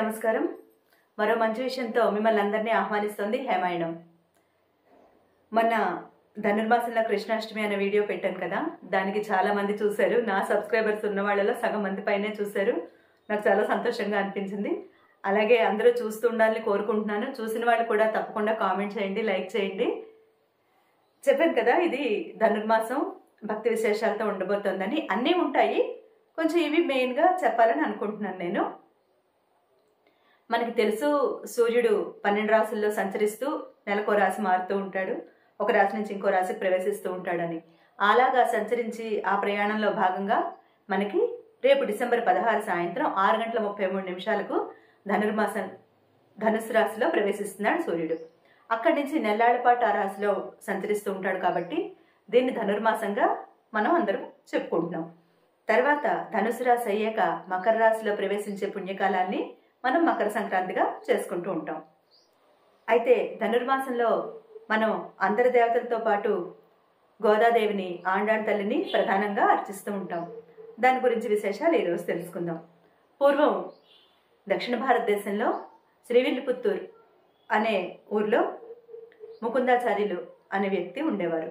నమస్కారం. మరో మంచి విషయంతో మిమ్మల్ని అందరినీ ఆహ్వానిస్తోంది హేమాయణం. మొన్న ధనుర్మాసంలో కృష్ణాష్టమి అనే వీడియో పెట్టాను కదా, దానికి చాలా మంది చూశారు. నా సబ్స్క్రైబర్స్ ఉన్న వాళ్ళలో సగం మంది పైనే చూశారు. నాకు చాలా సంతోషంగా అనిపించింది. అలాగే అందరూ చూస్తూ ఉండాలని కోరుకుంటున్నాను. చూసిన వాళ్ళు కూడా తప్పకుండా కామెంట్ చేయండి, లైక్ చేయండి. చెప్పాను కదా, ఇది ధనుర్మాసం భక్తి విశేషాలతో ఉండబోతోందని. అన్నీ ఉంటాయి, కొంచెం ఇవి మెయిన్గా చెప్పాలని అనుకుంటున్నాను నేను. మనకి తెలుసు, సూర్యుడు 12 రాశుల్లో సంచరిస్తూ నెలకో రాశి మారుతూ ఉంటాడు, ఒక రాశి నుంచి ఇంకో రాశికి ప్రవేశిస్తూ ఉంటాడని. అలాగా సంచరించి ఆ ప్రయాణంలో భాగంగా మనకి రేపు డిసెంబర్ 16 సాయంత్రం 6:33 ధనుసు రాశిలో ప్రవేశిస్తున్నాడు సూర్యుడు. అక్కడి నుంచి నెల్లాళ్ల పాటు ఆ రాశిలో సంచరిస్తూ ఉంటాడు కాబట్టి దీన్ని ధనుర్మాసంగా మనం అందరం చెప్పుకుంటున్నాం. తర్వాత ధనుసు రాశి అయ్యాక మకర రాశిలో ప్రవేశించే పుణ్యకాలాన్ని మనం మకర సంక్రాంతిగా చేసుకుంటూ ఉంటాం. అయితే ధనుర్మాసంలో మనం అందరి దేవతలతో పాటు గోదాదేవిని, ఆండాళ్ తల్లిని ప్రధానంగా అర్చిస్తూ ఉంటాం. దాని గురించి విశేషాలు ఈరోజు తెలుసుకుందాం. పూర్వం దక్షిణ భారతదేశంలో శ్రీవిల్లిపుత్తూర్ అనే ఊర్లో ముకుందాచార్యులు అనే వ్యక్తి ఉండేవారు.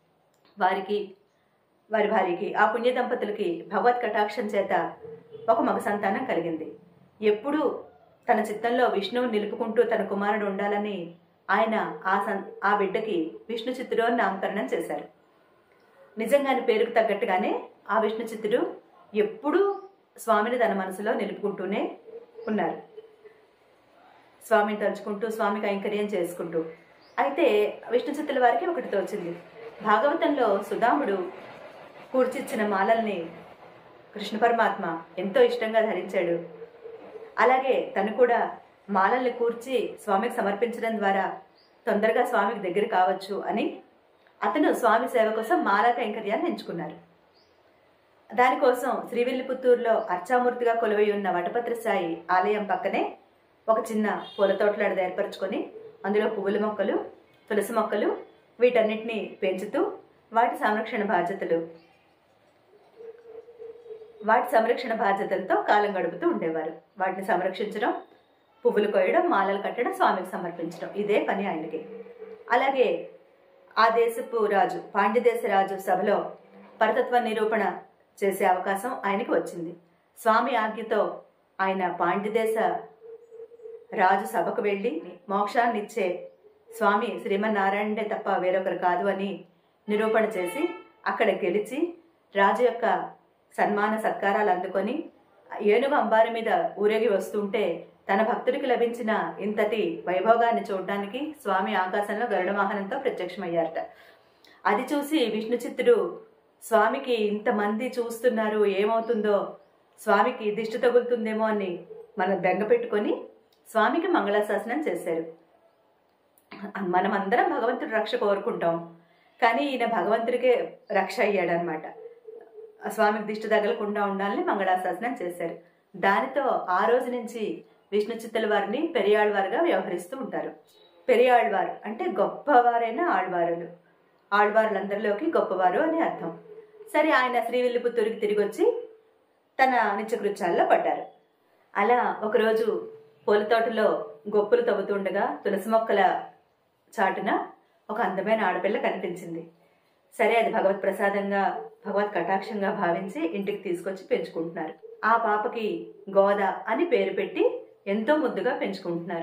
వారి భార్యకి, ఆ పుణ్య దంపతులకి భగవత్ కటాక్షం చేత ఒక మగ సంతానం కలిగింది. ఎప్పుడూ తన చిత్తంలో విష్ణువు నిలుపుకుంటూ తన కుమారుడు ఉండాలని ఆయన ఆ బిడ్డకి విష్ణు చిత్తుడు అని నామకరణం చేశారు. నిజంగానే పేరుకు తగ్గట్టుగానే ఆ విష్ణు చిత్తుడు ఎప్పుడూ స్వామిని తన మనసులో నిలుపుకుంటూనే ఉన్నారు, స్వామిని తలుచుకుంటూ, స్వామి కైంకర్యం చేసుకుంటూ. అయితే విష్ణు చిత్తుల వారికి ఒకటి తోచింది. భాగవతంలో సుదాముడు కూర్చిచ్చిన మాలల్ని కృష్ణ పరమాత్మ ఎంతో ఇష్టంగా ధరించాడు. అలాగే తను కూడా మాలల్ని కూర్చి స్వామికి సమర్పించడం ద్వారా తొందరగా స్వామికి దగ్గర కావచ్చు అని అతను స్వామి సేవ కోసం మాలా కైంకర్యాన్ని ఎంచుకున్నారు. దానికోసం శ్రీవిల్లిపుత్తూరులో అర్చామూర్తిగా కొలువై ఉన్న వటపత్రసాయి ఆలయం పక్కనే ఒక చిన్న పూల తోటలాడు ఏర్పరచుకొని అందులో పువ్వుల మొక్కలు, తులసి మొక్కలు వీటన్నిటినీ పెంచుతూ వాటి సంరక్షణ బాధ్యతలతో కాలం గడుపుతూ ఉండేవారు. వాటిని సంరక్షించడం, పువ్వులు కోయడం, మాలలు కట్టడం, స్వామికి సమర్పించడం, ఇదే పని ఆయనకి. అలాగే ఆ దేశపు రాజు, పాండ్యదేశ రాజు సభలో పరతత్వ నిరూపణ చేసే అవకాశం ఆయనకి వచ్చింది. స్వామి ఆజ్ఞతో ఆయన పాండ్యదేశ రాజు సభకు వెళ్ళి మోక్షాన్నిచ్చే స్వామి శ్రీమన్నారాయణుడే తప్ప వేరొకరు కాదు అని నిరూపణ చేసి అక్కడ గెలిచి రాజు యొక్క సన్మాన సత్కారాలు అందుకొని ఏనుగు అంబారి మీద ఊరేగి వస్తుంటే తన భక్తుడికి లభించిన ఇంతటి వైభోగాన్ని చూడడానికి స్వామి ఆకాశంలో గరుడ వాహనంతో ప్రత్యక్షమయ్యారట. అది చూసి విష్ణు చిత్తుడు స్వామికి ఇంతమంది చూస్తున్నారు, ఏమవుతుందో, స్వామికి దిష్టి తగులుతుందేమో అని మనం బెంగ పెట్టుకొని స్వామికి మంగళాశాసనం చేశారు. మనమందరం భగవంతుడి రక్ష కోరుకుంటాం, కానీ ఈయన భగవంతుడికే రక్ష అయ్యాడనమాట. స్వామికి దిష్టి తగలకుండా ఉండాలని మంగళాశాసనం చేశారు. దానితో ఆ రోజు నుంచి విష్ణు చిత్తుల వారిని పెరియాళ్వారుగా వ్యవహరిస్తూ ఉంటారు. పెరియాళ్వారు అంటే గొప్పవారైన ఆళ్వారులు, ఆళ్వారులందరిలోకి గొప్పవారు అని అర్థం. సరే, ఆయన శ్రీవిల్లిపుత్తూరుకి తిరిగి వచ్చి తన నిత్యకృత్యాల్లో పడ్డారు. అలా ఒకరోజు పూల తోటలో గొప్పలు తవ్వుతుండగా తులసి మొక్కల చాటున ఒక అందమైన ఆడపిల్ల కనిపించింది. సరే, అది భగవత్ ప్రసాదంగా, భగవత్ కటాక్షంగా భావించి ఇంటికి తీసుకొచ్చి పెంచుకుంటున్నారు. ఆ పాపకి గోద అని పేరు పెట్టి ఎంతో ముద్దుగా పెంచుకుంటున్నారు.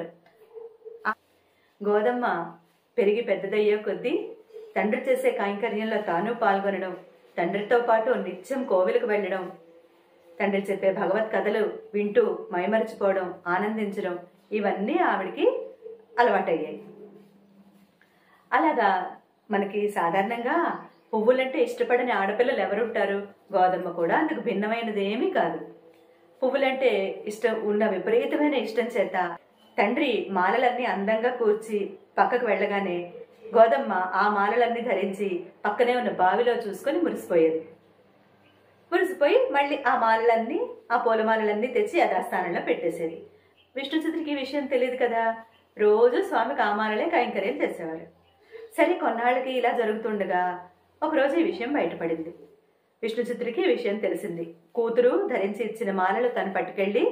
గోదమ్మ పెరిగి పెద్దదయ్యే కొద్దీ తండ్రి చేసే కైంకర్యంలో తాను పాల్గొనడం, తండ్రితో పాటు నిత్యం కోవిలకు వెళ్ళడం, తండ్రి చెప్పే భగవత్ కథలు వింటూ మైమరిచిపోవడం, ఆనందించడం, ఇవన్నీ ఆవిడికి అలవాటయ్యాయి. అలాగా మనకి సాధారణంగా పువ్వులంటే ఇష్టపడని ఆడపిల్లలు ఎవరుంటారు? గోదమ్మ కూడా అందుకు భిన్నమైనది ఏమీ కాదు. పువ్వులంటే ఉన్న విపరీతమైన ఇష్టం చేత తండ్రి మాలలన్నీ అందంగా కూర్చి పక్కకు వెళ్ళగానే గోదమ్మ ఆ మాలలన్నీ ధరించి పక్కనే ఉన్న బావిలో చూసుకొని మురిసిపోయి మళ్ళీ ఆ మాలలన్నీ, ఆ పూలమాలలన్నీ తెచ్చి యథాస్థానంలో పెట్టేసేది. విష్ణు చిత్తుడికి ఈ విషయం తెలియదు కదా, రోజు స్వామికి ఆ మాలలే కైంకర్యం చేసేవారు. సరే, కొన్నాళ్ళకి ఇలా జరుగుతుండగా ఒకరోజు ఈ విషయం బయటపడింది. విష్ణు చిత్తుడికి ఈ విషయం తెలిసింది. కూతురు ధరించి ఇచ్చిన మాలలు తను పట్టుకెళ్ళి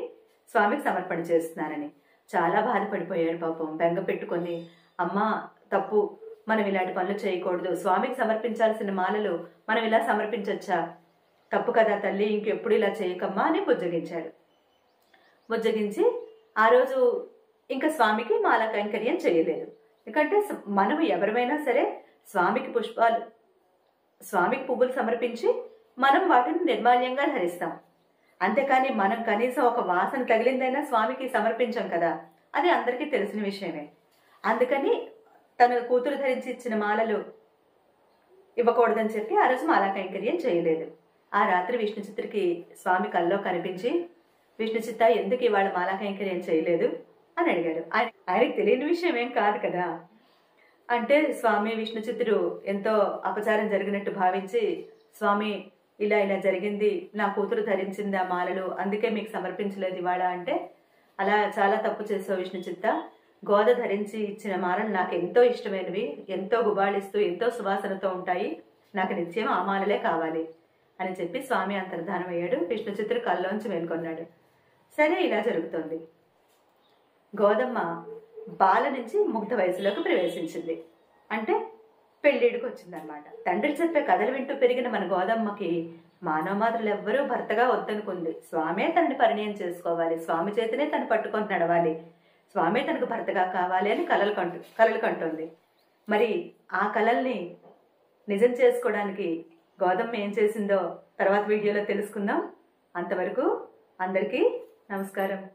స్వామికి సమర్పణ చేస్తున్నానని. చాలా బాధపడిపోయాడు పాపం. బెంగ పెట్టుకొని, అమ్మా తప్పు, మనం ఇలాంటి పనులు చేయకూడదు, స్వామికి సమర్పించాల్సిన మాలలు మనం ఇలా సమర్పించొచ్చా, తప్పు కదా తల్లి, ఇంకెప్పుడు ఇలా చేయకమ్మా అని బుజ్జగించాడు. బుజ్జగించి ఆ రోజు ఇంకా స్వామికి మాలా కైంకర్యం చేయలేదు. ఎందుకంటే మనం ఎవరిమైనా సరే స్వామికి పువ్వులు సమర్పించి మనం వాటిని నిర్మాల్యంగా ధరిస్తాం. అంతేకాని మనం కనీసం ఒక వాసన తగిలిందైనా స్వామికి సమర్పించాం కదా, అది అందరికీ తెలిసిన విషయమే. అందుకని తన కూతురు ధరించి ఇచ్చిన మాలలు ఇవ్వకూడదని చెప్పి ఆ రోజు మాలా కైంకర్యం చేయలేదు. ఆ రాత్రి విష్ణు చిత్రకి స్వామి కల్లో కనిపించి, విష్ణు చిత్త ఎందుకు ఇవాళ మాలా కైంకర్యం చేయలేదు అని అడిగారు. ఆయనకి తెలియని విషయం ఏం కాదు కదా. అంటే స్వామి విష్ణు చిత్తుడు ఎంతో అపచారం జరిగినట్టు భావించి, స్వామి ఇలా ఇలా జరిగింది, నా కూతురు ధరించింది ఆ మాలలు, అందుకే మీకు సమర్పించలేదు ఇవాళ అంటే, అలా చాలా తప్పు చేసావు విష్ణు చిత్త, గోద ధరించి ఇచ్చిన మాలలు నాకు ఎంతో ఇష్టమైనవి, ఎంతో గుబాళిస్తూ ఎంతో సువాసనతో ఉంటాయి, నాకు నిత్యం ఆ మాలలే కావాలి అని చెప్పి స్వామి అంతర్ధానం అయ్యాడు. విష్ణు చిత్తుడు కల్లోంచి మేల్కొన్నాడు. సరే, ఇలా జరుగుతోంది. గోదమ్మ బాల నుంచి ముగ్ధ వయసులోకి ప్రవేశించింది. అంటే పెళ్ళిడికి వచ్చిందనమాట. తండ్రి చెప్పే కథలు వింటూ పెరిగిన మన గోదమ్మకి మానవమాతలు ఎవ్వరూ భర్తగా వద్దనుకుంది. స్వామే తనని పరిణయం చేసుకోవాలి, స్వామి చేతనే తను పట్టుకొని నడవాలి, స్వామే తనకు భర్తగా కావాలి అని కలలు కంటోంది. మరి ఆ కలల్ని నిజం చేసుకోవడానికి గోదమ్మ ఏం చేసిందో తర్వాత వీడియోలో తెలుసుకుందాం. అంతవరకు అందరికీ నమస్కారం.